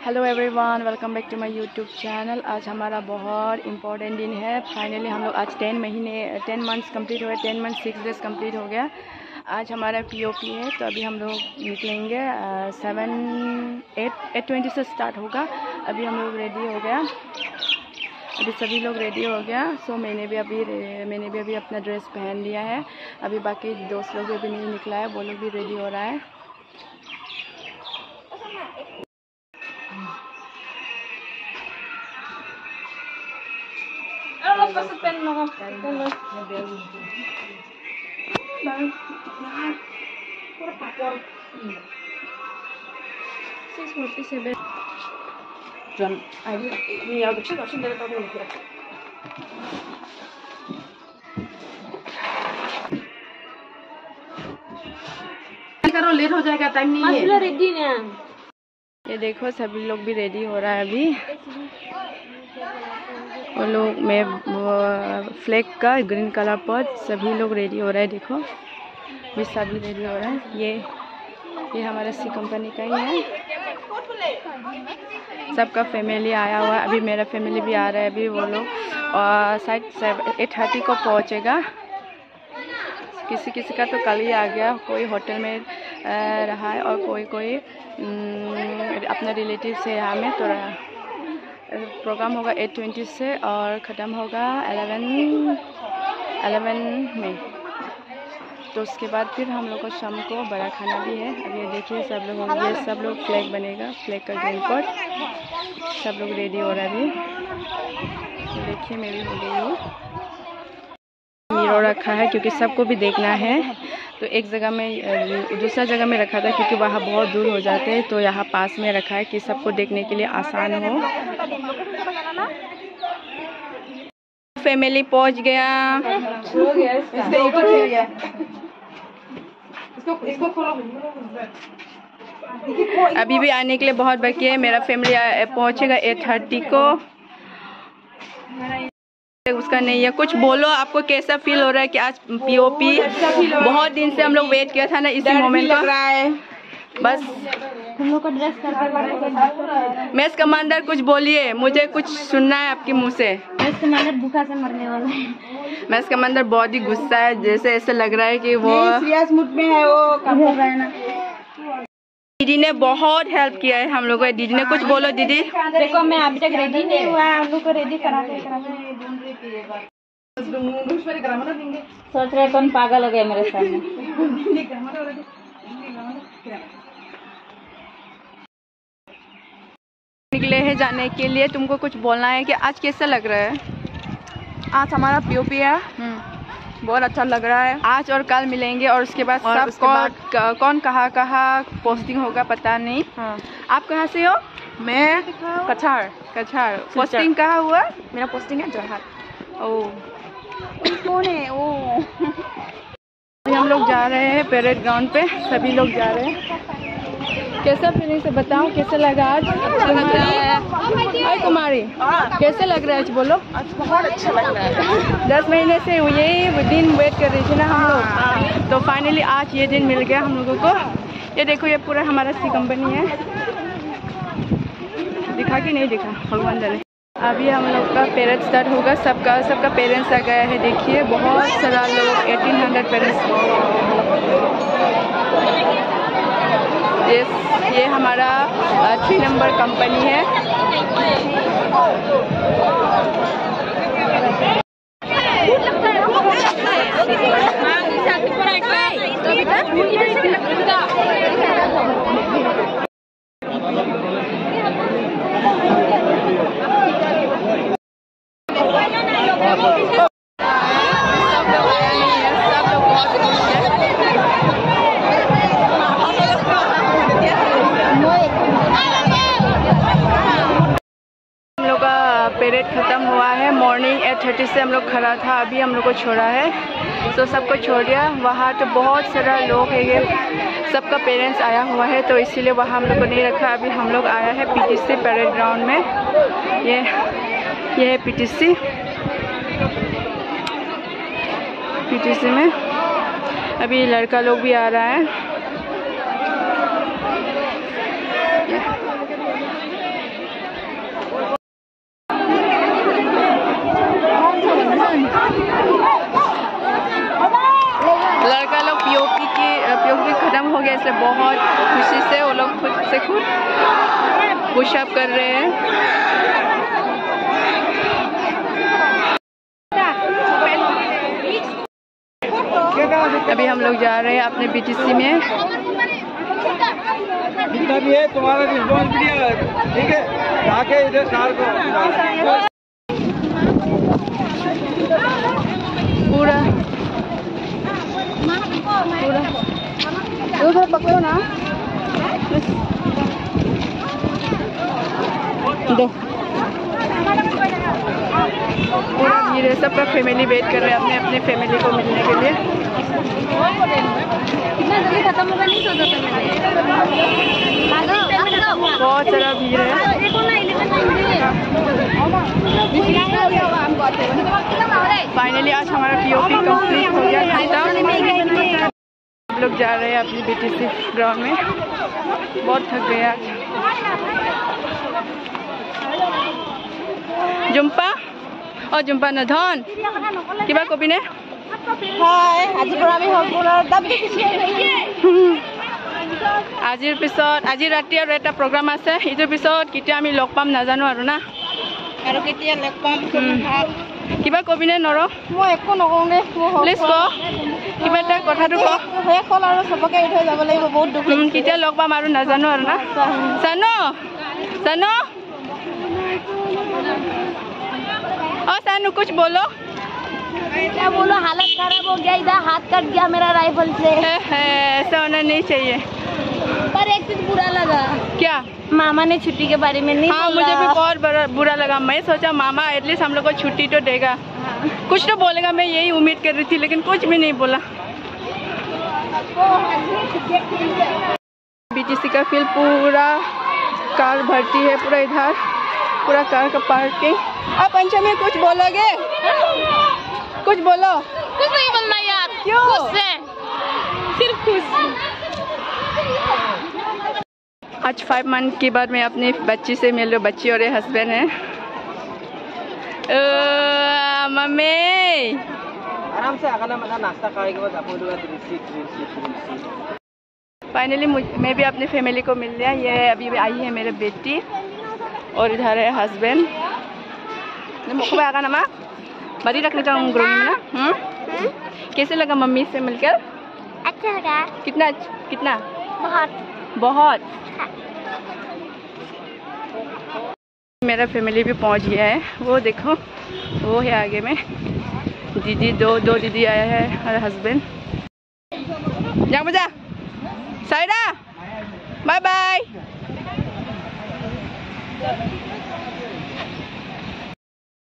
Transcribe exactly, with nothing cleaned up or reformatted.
Hello everyone, welcome back to my YouTube channel. आज हमारा बहुत इंपॉर्टेंट दिन है। फाइनली हम लोग आज टेन महीने टेन मंथ्स कंप्लीट हो गए। Ten month six days complete हो गया। आज हमारा पीओपी है, तो अभी हम लोग निकलेंगे। सेवन एट एट ट्वेंटी से स्टार्ट होगा। अभी हम लोग रेडी हो गया। अभी सभी लोग रेडी हो गया। सो मैंने भी अभी मैंने भी अभी अपना ड्रेस पहन लिया है। अभी बाकी दोस्त लोग भी नहीं निकला है, वो लोग भी रेडी हो रहा है। करो, लेट हो जाएगा, टाइम नहीं है। रेडी ना। ये देखो सभी लोग भी रेडी हो रहा है। अभी वो लोग में फ्लैग का ग्रीन कलर पर सभी लोग रेडी हो रहे हैं। देखो भी सभी रेडी हो रहे हैं। ये ये हमारा सी कंपनी का ही है। सबका फैमिली आया हुआ है। अभी मेरा फैमिली भी आ रहा है। अभी वो लोग और शायद एट थर्टी को पहुँचेगा। किसी किसी का तो कल ही आ गया। कोई होटल में रहा है और कोई कोई अपना रिलेटिव से यहाँ में तो रहा। प्रोग्राम होगा एट ट्वेंटी से और ख़त्म होगा एलेवन एलेवन में। तो उसके बाद फिर हम लोग को शाम को बड़ा खाना भी है। अब ये देखिए सब लोग होंगे, सब लोग फ्लैग बनेगा, फ्लैग का ग्रीन कोट। सब लोग रेडी हो रहा है अभी। तो देखिए मैं भी हो गई हूँ। मीरो रखा है क्योंकि सबको भी देखना है। तो एक जगह में दूसरा जगह में रखा था क्योंकि वहाँ बहुत दूर हो जाते हैं, तो यहाँ पास में रखा है कि सबको देखने के लिए आसान हो। फैमिली पहुँच गया। अभी भी आने के लिए बहुत बाकी है। मेरा फैमिली पहुँचेगा एट थर्टी को। उसका नहीं है। कुछ बोलो, आपको कैसा फील हो रहा है कि आज पीओपी बहुत दिन से हम लोग वेट किया था ना इसी मोमेंट का। बस हम लोग को ड्रेस कर मैच कमांडर कुछ बोलिए, मुझे कुछ सुनना है आपके मुंह से। मैच कमांडर भूखा से मरने वाला है। मैच कमांडर बहुत ही गुस्सा है, जैसे ऐसे लग रहा है कि वो सीरियस मूड में है। वो कब हो रहा है ना। दीदी ने बहुत हेल्प किया है हम लोग को। दीदी ने कुछ बोलो। दीदी देखो मैं अभी तक रेडी नहीं हुआ, हम लोग को रेडी कराते कराते सोच रहे कौन पागल हो गया मेरे सामने। निकले हैं जाने के लिए। तुमको कुछ बोलना है कि आज कैसा लग रहा है? आज हमारा पीओपी है, बहुत अच्छा लग रहा है। आज और कल मिलेंगे और उसके बाद और सब उसके कौन बाद कौन कहाँ कहाँ पोस्टिंग होगा पता नहीं। हाँ। आप कहाँ से हो? मैं कछार। कछार। पोस्टिंग कहाँ हुआ? मेरा पोस्टिंग है जोरहाट। ओ कौन है वो? हम लोग जा रहे हैं परेड ग्राउंड पे। सभी लोग जा रहे हैं। कैसा फीलिंग से बताओ, कैसे लगा आज? अच्छा लग रहा है। हाय कुमारी, कैसे लग रहा है आज? बोलो। आज बहुत अच्छा लग रहा है। दस महीने से यही दिन वेट कर रही थी ना हम लोग। तो फाइनली आज ये दिन मिल गया हम लोगों को। ये देखो, ये पूरा हमारा सी कंपनी है। दिखा कि नहीं दिखा, भगवान जाने। अभी हम लोग का पेरेड स्टार्ट होगा। सबका सबका पेरेंट्स आ गया है। देखिए बहुत सारा लोग, एटीन हंड्रेड पेरेंट्स। ये ये हमारा थ्री नंबर कंपनी है। परेड ख़त्म हुआ है। मॉर्निंग एट थर्टी से हम लोग खड़ा था। अभी हम लोग को छोड़ा है, तो सबको छोड़ दिया। वहाँ तो बहुत सारा लोग है, ये सबका पेरेंट्स आया हुआ है, तो इसीलिए वहाँ हम लोग को नहीं रखा। अभी हम लोग आया है पीटीसी परेड ग्राउंड में। ये ये है पीटीसी पीटीसी में। अभी लड़का लोग भी आ रहा है। हैं, इसलिए बहुत खुशी से वो लोग खुद से खुद पुशअप कर रहे हैं। अभी हम लोग जा रहे हैं अपने बीटीसी में। जितना भी है तुम्हारा रिस्पॉन्सिबिलिटी है, ठीक है, जाके इधर कार को पूरा पूरा उधर पकड़ो ना, दो पूरा भीड़ है। सबका फैमिली वेट कर रहे हैं अपने अपने फैमिली को मिलने के लिए। कितना जल्दी खत्म होगा नहीं सोचा था मैंने। बहुत सारा भीड़ है। फाइनली आज हमारा पीओपी कंप्लीट हो गया खत्म। हम लोग जा रहे हैं अपनी बीटीसी ग्राउंड में। बहुत थक गए आज। जुम्पा और जुम्पा न धन किबा कबि ने আজিৰ পিছত আজি ৰাতি আৰু এটা প্ৰগ্ৰাম আছে। ইটোৰ পিছত কেতিয়া আমি লগ পাম নাজানো আৰু না, আৰু কেতিয়া লগ পাম কিবা কবি নে নৰ? মই একো নকওঁগে, প্লিজ ক, কিবা এটা কথাটো ক। শেষ হ'ল আৰু চবকে এৰি থৈ যাব লাগিব, বহুত দুখ লাগিছে। কেতিয়া লগ পাম আৰু নাজানো আৰু না। জানো জানো ओ सानू कुछ बोलो। क्या बोलो, हालत खराब हो गया, इधर हाथ कट गया मेरा राइफल से। ऐसा होना नहीं चाहिए। पर एक चीज बुरा लगा। क्या? मामा ने छुट्टी के बारे में नहीं हाँ बोला। मुझे भी बहुत बुरा लगा। मैं सोचा मामा एटलीस्ट हम लोग को छुट्टी तो देगा, कुछ तो बोलेगा, मैं यही उम्मीद कर रही थी, लेकिन कुछ भी नहीं बोला। बीटीसी का फील्ड पूरा कार भरती है, पूरा इधर पूरा कार का पार्किंग। आप पंचमी कुछ बोलोगे? कुछ बोलो। कुछ नहीं बोलना यार। क्यों? खुश है, सिर्फ खुश। आज फाइव मंथ के बाद मैं अपनी बच्ची से मिल रही हूँ। बच्ची और ये हस्बैंड है। मम्मी आराम से आना मना नाश्ता खाने के बाद आप लोग फाइनली मैं भी अपनी फैमिली को मिल लिया। ये अभी भी आई है मेरे बेटी और इधर है हस्बैंड। मुझको आगा नमा बड़ी रखने का ग्रुप में ना। हम्म कैसे लगा मम्मी से मिलकर? अच्छा लगा। कितना कितना? बहुत बहुत। मेरा फैमिली भी पहुंच गया है। वो देखो वो है आगे में दीदी, दो दो दीदी आया है और हस्बैंड। जा बजा साइडा, बाय बाय।